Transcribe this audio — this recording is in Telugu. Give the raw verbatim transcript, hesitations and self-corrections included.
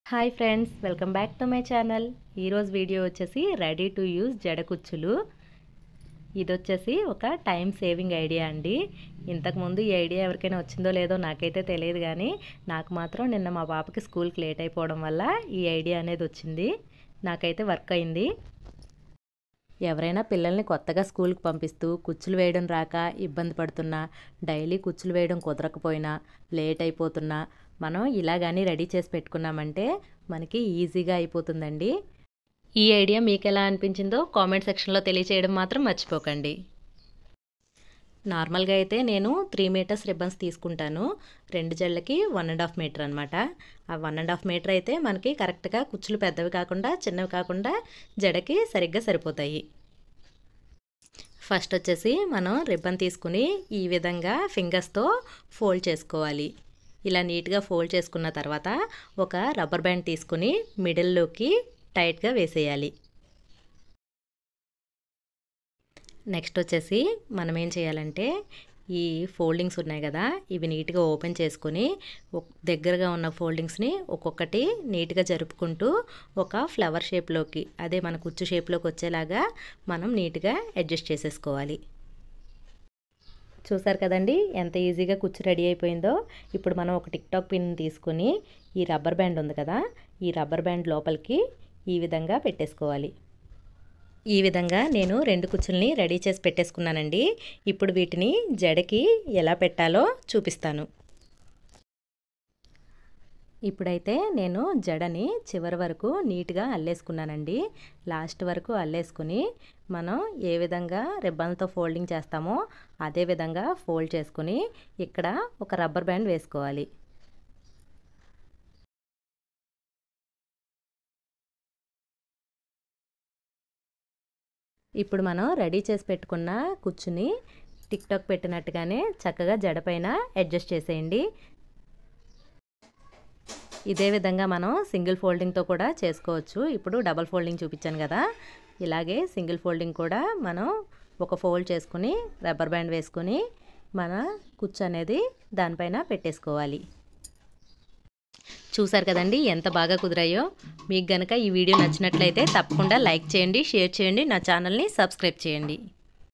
Hi friends, welcome back to my channel. ఈరోజు వీడియో వచ్చేసి రెడీ టు యూజ్ జడ కుచ్చులు. ఇది వచ్చేసి ఒక టైం సేవింగ్ ఐడియా అండి. ఇంతకుముందు ఈ ఐడియా ఎవరికైనా వచ్చిందో లేదో నాకైతే తెలియదు, కానీ నాకు మాత్రం నిన్న మా పాపకి స్కూల్కి లేట్ అయిపోవడం వల్ల ఈ ఐడియా అనేది వచ్చింది. నాకైతే వర్క్ అయింది. ఎవరైనా పిల్లల్ని కొత్తగా స్కూల్కి పంపిస్తూ కుచ్చులు వేయడం రాక ఇబ్బంది పడుతున్నా, డైలీ కుచ్చులు వేయడం కుదరకపోయినా, లేట్ అయిపోతున్నా మనం ఇలా కానీ రెడీ చేసి పెట్టుకున్నామంటే మనకి ఈజీగా అయిపోతుందండి. ఈ ఐడియా మీకు ఎలా అనిపించిందో కామెంట్ సెక్షన్లో తెలియచేయడం మాత్రం మర్చిపోకండి. నార్మల్గా అయితే నేను త్రీ మీటర్స్ రిబ్బన్స్ తీసుకుంటాను. రెండు జళ్ళకి వన్ అండ్ హాఫ్ మీటర్ అనమాట. ఆ వన్ అండ్ హాఫ్ మీటర్ అయితే మనకి కరెక్ట్గా కుచ్చులు పెద్దవి కాకుండా చిన్నవి కాకుండా జడకి సరిగ్గా సరిపోతాయి. ఫస్ట్ వచ్చేసి మనం రిబ్బన్ తీసుకుని ఈ విధంగా ఫింగర్స్తో ఫోల్డ్ చేసుకోవాలి. ఇలా నీట్గా ఫోల్డ్ చేసుకున్న తర్వాత ఒక రబ్బర్ బ్యాండ్ తీసుకుని మిడిల్లోకి టైట్గా వేసేయాలి. నెక్స్ట్ వచ్చేసి మనం ఏం చేయాలంటే ఈ ఫోల్డింగ్స్ ఉన్నాయి కదా, ఇవి నీట్గా ఓపెన్ చేసుకుని దగ్గరగా ఉన్న ఫోల్డింగ్స్ని ఒక్కొక్కటి నీట్గా జరుపుకుంటూ ఒక ఫ్లవర్ షేప్లోకి, అదే మన కుచ్చు షేప్లోకి వచ్చేలాగా మనం నీట్గా అడ్జస్ట్ చేసేసుకోవాలి. చూసారు కదండి ఎంత ఈజీగా కుచ్చు రెడీ అయిపోయిందో. ఇప్పుడు మనం ఒక టిక్ టాక్ పిన్ తీసుకుని ఈ రబ్బర్ బ్యాండ్ ఉంది కదా, ఈ రబ్బర్ బ్యాండ్ లోపలికి ఈ విధంగా పెట్టేసుకోవాలి. ఈ విధంగా నేను రెండు కుచ్చుల్ని రెడీ చేసి పెట్టేసుకున్నానండి. ఇప్పుడు వీటిని జడకి ఎలా పెట్టాలో చూపిస్తాను. ఇప్పుడైతే నేను జడని చివరి వరకు నీట్గా అల్లేసుకున్నానండి. లాస్ట్ వరకు అల్లేసుకుని మనం ఏ విధంగా రిబ్బన్తో ఫోల్డింగ్ చేస్తామో అదే విధంగా ఫోల్డ్ చేసుకుని ఇక్కడ ఒక రబ్బర్ బ్యాండ్ వేసుకోవాలి. ఇప్పుడు మనం రెడీ చేసి పెట్టుకున్న కుచ్చుని టిక్ టాక్ పెట్టినట్టుగానే చక్కగా జడపైన అడ్జస్ట్ చేసేయండి. ఇదే విధంగా మనం సింగిల్ ఫోల్డింగ్తో కూడా చేసుకోవచ్చు. ఇప్పుడు డబల్ ఫోల్డింగ్ చూపించాను కదా, ఇలాగే సింగిల్ ఫోల్డింగ్ కూడా మనం ఒక ఫోల్డ్ చేసుకుని రబ్బర్ బ్యాండ్ వేసుకుని మన కుచ్చు అనేది దానిపైన పెట్టేసుకోవాలి. చూసారు కదండి ఎంత బాగా కుదిరాయో. మీకు గనక ఈ వీడియో నచ్చినట్లయితే తప్పకుండా లైక్ చేయండి, షేర్ చేయండి, నా ఛానల్ని సబ్స్క్రైబ్ చేయండి.